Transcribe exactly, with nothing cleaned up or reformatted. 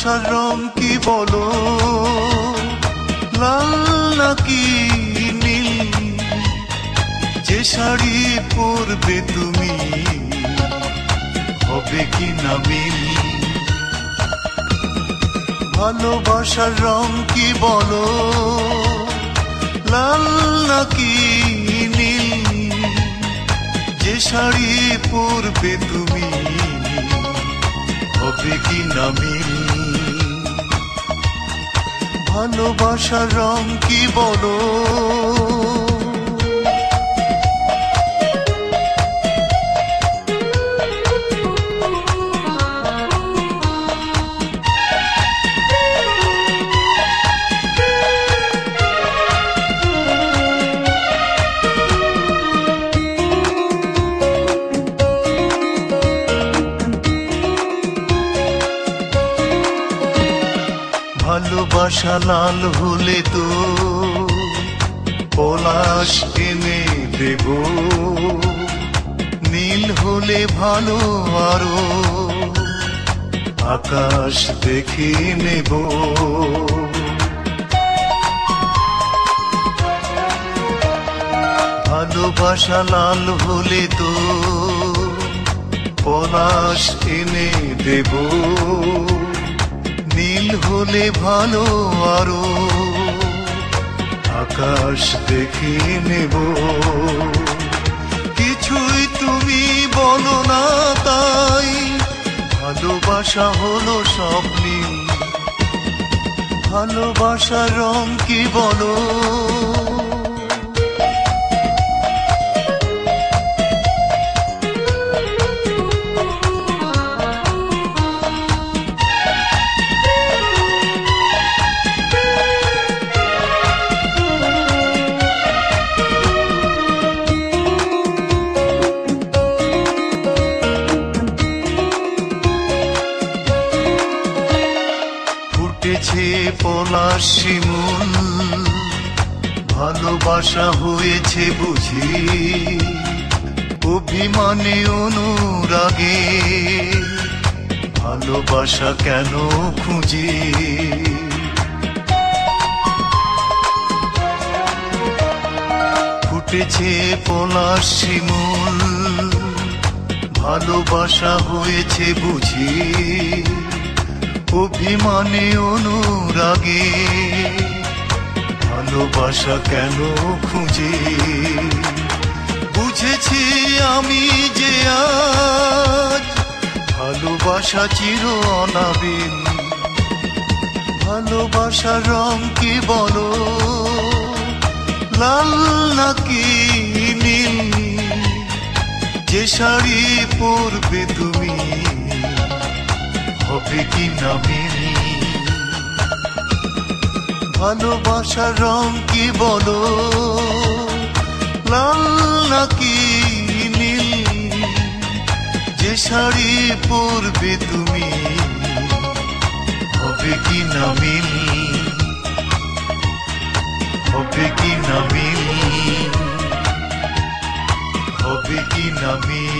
ভালোবাসার রং কি বলো, লাল নাকি নীল? যে শাড়ি পরবে তুমি হবে কি না মিল? ভালোবাসার রং কি বলো, লাল নাকি নীল? যে শাড়ি পরবে তুমি হবে কি না মিল? ভালোবাসার রং কি বলো? ভালোবাসা লাল হলে তো পলাশ এনে দেব, নীল হলে ভালো আরো আকাশ দেখে নেব। ভালোবাসা লাল হলে তো পলাশ এনে দেব, নীল হলে ভালো আরো আকাশ দেখে নেব। কিছুই তুমি বলো না তাই ভালোবাসা হলো সব নীল। ভালোবাসার রং কি বলো? ফুটেছে পলাশ শিমুল, ভালোবাসা হয়েছে বুঝি অভিমানে অনুরাগে। ভালোবাসা কেন খুঁজি? ফুটেছে পলাশ শিমুল, ভালোবাসা হয়েছে বুঝি অভিমানে অনুরাগে। ভালোবাসা কেন খুঁজে? বুঝেছি আমি যে আজ ভালোবাসা চির অনাবিল। ভালোবাসার রং কি বলো, লাল নাকি নীল? যে শাড়ি পরবে তুমি হবে কি না মিল? ভালোবাসার রং কি বলো, লাল নাকি নীল? যে শাড়ি পরবে তুমি হবে কি না মিল? হবে কি না মিল? হবে কি না মিল?